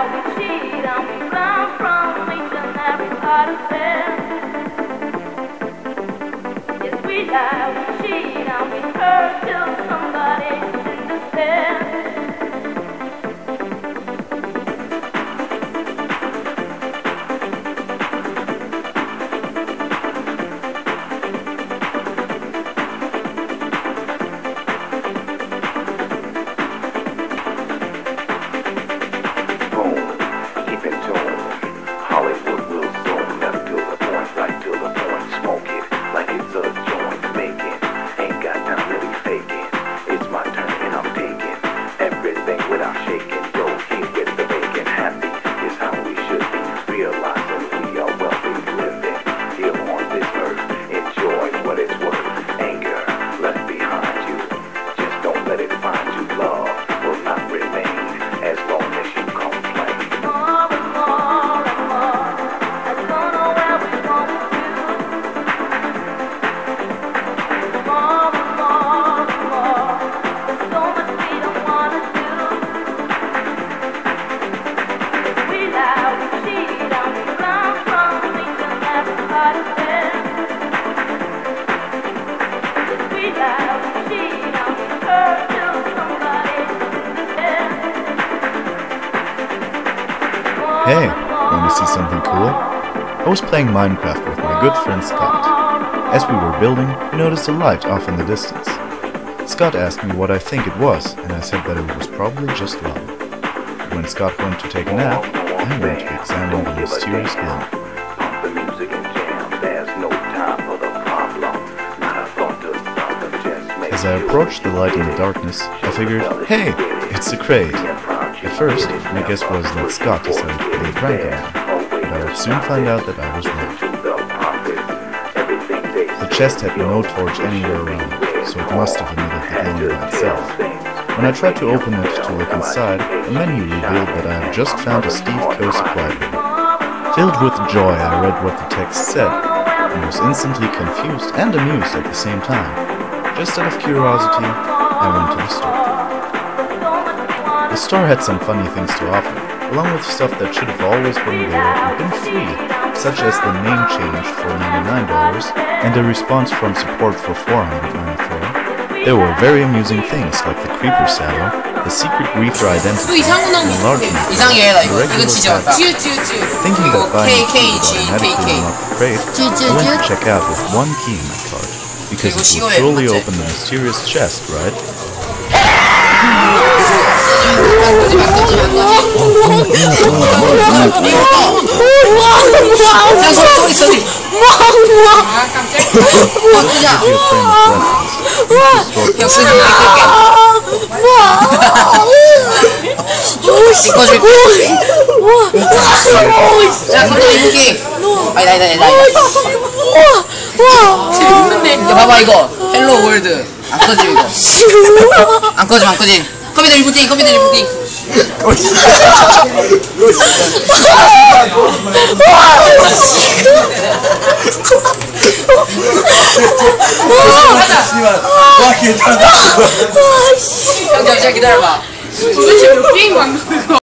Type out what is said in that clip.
lie, we cheat, and we run from each and every part of them. Yes, we lie, we cheat, and we hurt till somebody understands. Hey, want to see something cool? I was playing Minecraft with my good friend Scott. As we were building, we noticed a light off in the distance. Scott asked me what I think it was, and I said that it was probably just lava. When Scott went to take a nap, I went to examine the mysterious glow. As I approached the light in the darkness, I figured, hey, it's a crate. At first, my guess was that Scott decided to play a prank on me, but I would soon find out that I was wrong. The chest had no torch anywhere around it, so it must have emitted the glow by itself. When I tried to open it to look inside, a menu revealed that I had just found a Steve Co. supply bin. Filled with joy, I read what the text said, and was instantly confused and amused at the same time. Just out of curiosity, I went to the store. The store had some funny things to offer, along with stuff that should have always been there and been free, such as the name change for $99 and a response from support for $494. There were very amusing things like the creeper saddle, the secret griefer identity, and enlargement of the regular package. Thinking that buying a key would automatically unlock the crate, I went to check out with one key in my card, because it would surely open the mysterious chest, right? 봐봐 이거 헬로 월드 안 꺼지 이거 안 꺼지 컴퓨터 리부팅 와 괜찮아. 잠시만 기다려봐. 도대체 몇 게임 만든 거야?